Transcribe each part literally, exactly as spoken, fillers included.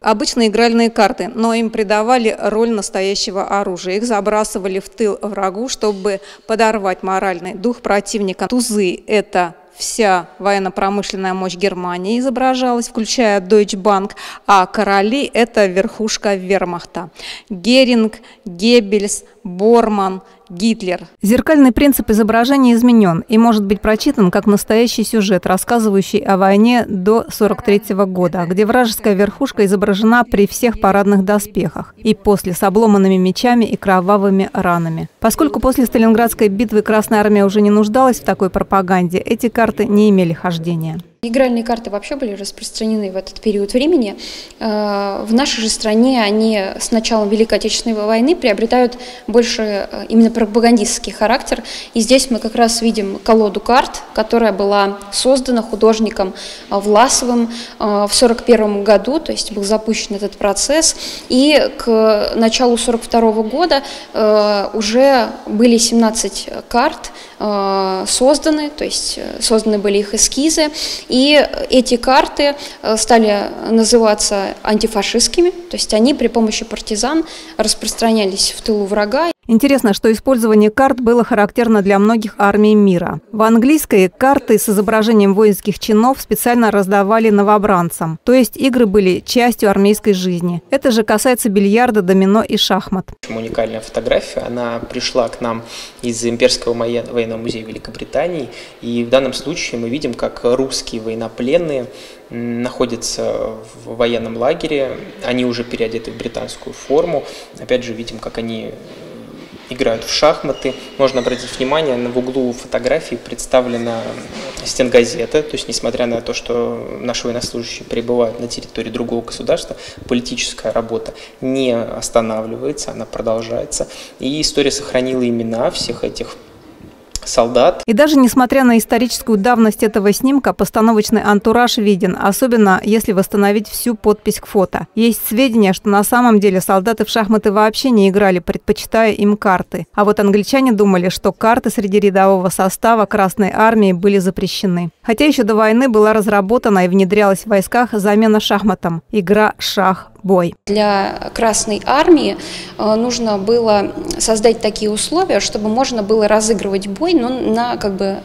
Обычные игральные карты, но им придавали роль настоящего оружия. Их забрасывали в тыл врагу, чтобы подорвать моральный дух противника. Тузы – это вся военно-промышленная мощь Германии изображалась, включая Deutsche Bank, а короли – это верхушка вермахта. Геринг, Геббельс, Борман, Гитлер. Зеркальный принцип изображения изменен и может быть прочитан как настоящий сюжет, рассказывающий о войне до сорок третьего года, где вражеская верхушка изображена при всех парадных доспехах и после с обломанными мечами и кровавыми ранами. Поскольку после Сталинградской битвы Красная Армия уже не нуждалась в такой пропаганде, эти карты не имели хождения. Игральные карты вообще были распространены в этот период времени. В нашей же стране они с началом Великой Отечественной войны приобретают больше именно пропагандистский характер. И здесь мы как раз видим колоду карт, которая была создана художником Власовым в сорок первом году, то есть был запущен этот процесс. И к началу сорок второго года уже были семнадцать карт созданы, то есть созданы были их эскизы. И эти карты стали называться антифашистскими, то есть они при помощи партизан распространялись в тылу врага. Интересно, что использование карт было характерно для многих армий мира. В английской карты с изображением воинских чинов специально раздавали новобранцам, то есть игры были частью армейской жизни. Это же касается бильярда, домино и шахмат. Уникальная фотография, она пришла к нам из Имперского военного музея Великобритании, и в данном случае мы видим, как русские военнопленные находятся в военном лагере, они уже переодеты в британскую форму, опять же видим, как они играют в шахматы. Можно обратить внимание, в углу фотографии представлена стенгазета, то есть несмотря на то, что наши военнослужащие пребывают на территории другого государства, политическая работа не останавливается, она продолжается. И история сохранила имена всех этих солдат. И даже несмотря на историческую давность этого снимка, постановочный антураж виден, особенно если восстановить всю подпись к фото. Есть сведения, что на самом деле солдаты в шахматы вообще не играли, предпочитая им карты. А вот англичане думали, что карты среди рядового состава Красной Армии были запрещены. Хотя еще до войны была разработана и внедрялась в войсках замена шахматам – игра шах-бой. Для Красной Армии нужно было создать такие условия, чтобы можно было разыгрывать бой, но на как бы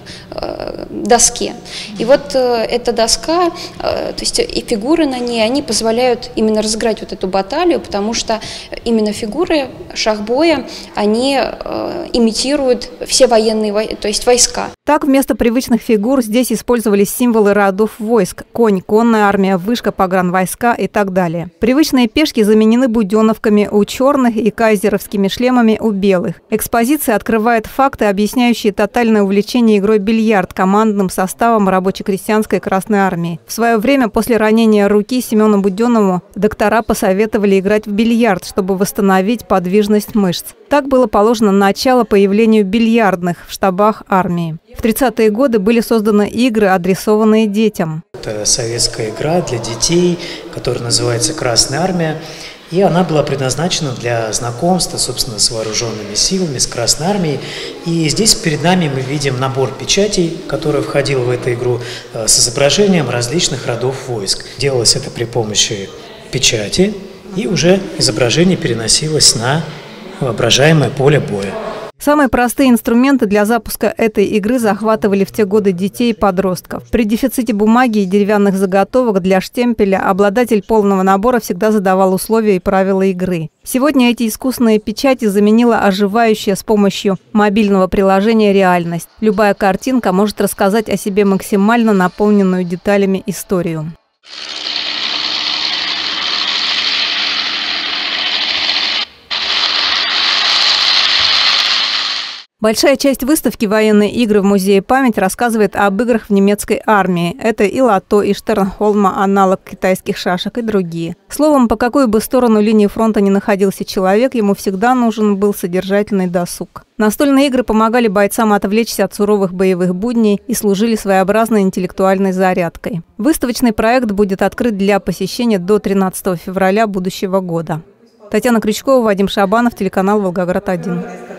доске. И вот эта доска, то есть и фигуры на ней, они позволяют именно разыграть вот эту баталию, потому что именно фигуры шахбоя, они имитируют все военные, то есть войска. Так, вместо привычных фигур здесь использовались символы родов войск – конь, конная армия, вышка, погранвойска и так далее. Привычные пешки заменены буденовками у черных и кайзеровскими шлемами у белых. Экспозиция открывает факты, объясняющие тотальное увлечение игрой бильярд командным составом рабоче-крестьянской Красной Армии. В свое время после ранения руки Семену Буденнову доктора посоветовали играть в бильярд, чтобы восстановить подвижность мышц. Так было положено начало появлению бильярдных в штабах армии. В тридцатые годы были созданы игры, адресованные детям. Это советская игра для детей, которая называется «Красная армия». И она была предназначена для знакомства, собственно, с вооруженными силами, с Красной армией. И здесь перед нами мы видим набор печатей, который входил в эту игру, с изображением различных родов войск. Делалось это при помощи печати, и уже изображение переносилось на воображаемое поле боя. Самые простые инструменты для запуска этой игры захватывали в те годы детей и подростков. При дефиците бумаги и деревянных заготовок для штемпеля обладатель полного набора всегда задавал условия и правила игры. Сегодня эти искусственные печати заменила оживающая с помощью мобильного приложения реальность. Любая картинка может рассказать о себе максимально наполненную деталями историю. Большая часть выставки «Военные игры» в музее «Память» рассказывает об играх в немецкой армии. Это и лото, и Штернхолма, аналог китайских шашек и другие. Словом, по какую бы сторону линии фронта ни находился человек, ему всегда нужен был содержательный досуг. Настольные игры помогали бойцам отвлечься от суровых боевых будней и служили своеобразной интеллектуальной зарядкой. Выставочный проект будет открыт для посещения до тринадцатого февраля будущего года. Татьяна Крючкова, Вадим Шабанов, телеканал «Волгоград один».